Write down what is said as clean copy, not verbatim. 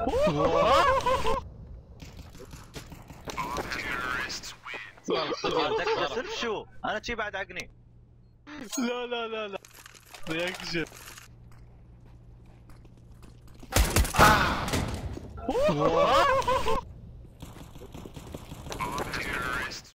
سلف شو انا شي بعد عقني. لا لا لا لا رياكشن.